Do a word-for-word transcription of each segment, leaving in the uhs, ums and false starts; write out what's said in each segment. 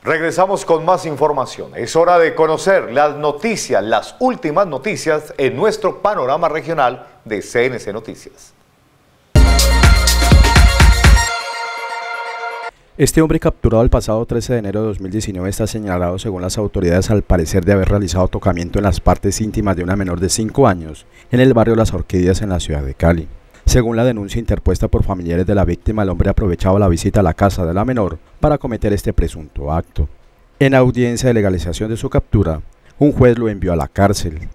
Regresamos con más información. Es hora de conocer las noticias, las últimas noticias en nuestro panorama regional de C N C Noticias. Este hombre capturado el pasado trece de enero de dos mil diecinueve está señalado, según las autoridades, al parecer de haber realizado tocamiento en las partes íntimas de una menor de cinco años en el barrio Las Orquídeas en la ciudad de Cali. Según la denuncia interpuesta por familiares de la víctima, el hombre aprovechaba la visita a la casa de la menor para cometer este presunto acto. En audiencia de legalización de su captura, un juez lo envió a la cárcel.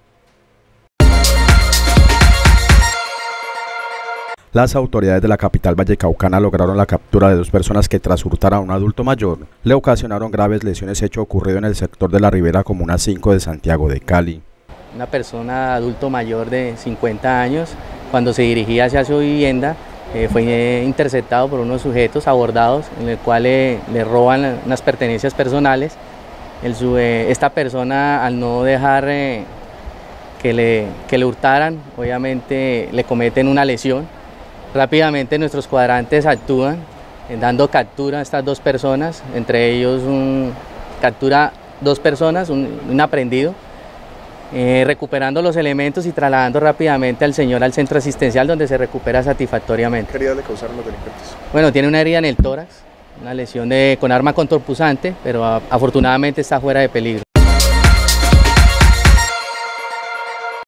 Las autoridades de la capital vallecaucana lograron la captura de dos personas que, tras hurtar a un adulto mayor, le ocasionaron graves lesiones, hecho ocurrido en el sector de la Ribera Comuna cinco de Santiago de Cali. Una persona adulto mayor de cincuenta años, cuando se dirigía hacia su vivienda, eh, fue eh, interceptado por unos sujetos abordados, en el cual eh, le roban unas pertenencias personales. El, eh, esta persona, al no dejar eh, que, le, que le hurtaran, obviamente le cometen una lesión. Rápidamente nuestros cuadrantes actúan, eh, dando captura a estas dos personas, entre ellos un, captura dos personas, un, un aprehendido, eh, recuperando los elementos y trasladando rápidamente al señor al centro asistencial, donde se recupera satisfactoriamente. ¿Qué heridas le causaron los delincuentes? Bueno, tiene una herida en el tórax, una lesión de, con arma contorpuzante, pero a, afortunadamente está fuera de peligro.